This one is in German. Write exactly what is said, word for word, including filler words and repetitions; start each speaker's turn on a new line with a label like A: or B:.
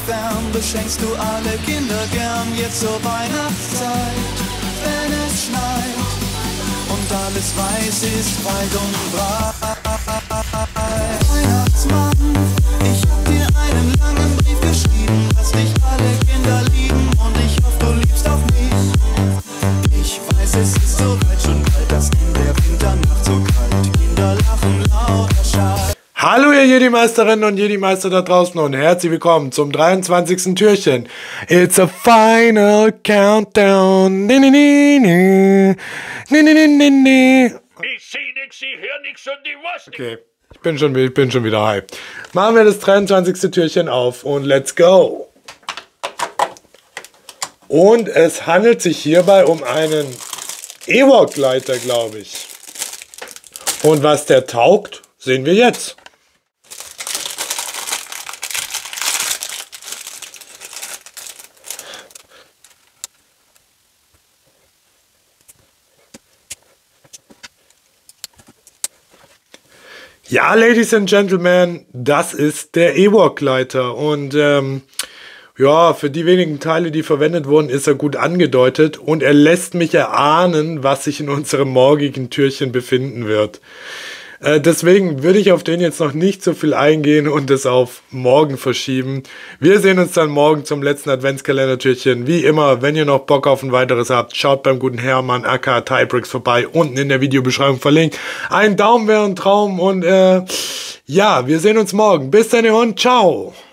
A: fern beschenkst du alle Kinder gern, jetzt zur Weihnachtszeit, wenn es schneit und alles weiß ist weit und breit. Weihnachtsmann, ich hab dir einen langen Brief geschrieben, dass dich alle Kinder lieben und ich hoffe, du liebst auch mich. Ich weiß, es ist so weit schon bald, dass in der Winternacht so kalt Kinder lachen lauter Schall.
B: Hallo ihr Jedi-Meisterinnen und Jedi-Meister da draußen und herzlich willkommen zum dreiundzwanzigsten Türchen. It's a final countdown. Nee, nee, nee, nee. Nee, nee, nee, nee.
C: Ich seh nix, ich hör nix und ich weiß nix.
B: Okay, ich bin schon, ich bin schon wieder hyped. Machen wir das dreiundzwanzigste Türchen auf und let's go. Und es handelt sich hierbei um einen Ewok-Gleiter, glaube ich. Und was der taugt, sehen wir jetzt. Ja, Ladies and Gentlemen, das ist der Ewok-Gleiter und ähm, ja, für die wenigen Teile, die verwendet wurden, ist er gut angedeutet und er lässt mich erahnen, was sich in unserem morgigen Türchen befinden wird. Äh, deswegen würde ich auf den jetzt noch nicht so viel eingehen und es auf morgen verschieben. Wir sehen uns dann morgen zum letzten Adventskalender-Türchen. Wie immer, wenn ihr noch Bock auf ein weiteres habt, schaut beim guten Hermann aka Tybrix vorbei, unten in der Videobeschreibung verlinkt. Ein Daumen wäre ein Traum und äh, ja, wir sehen uns morgen. Bis dann und ciao!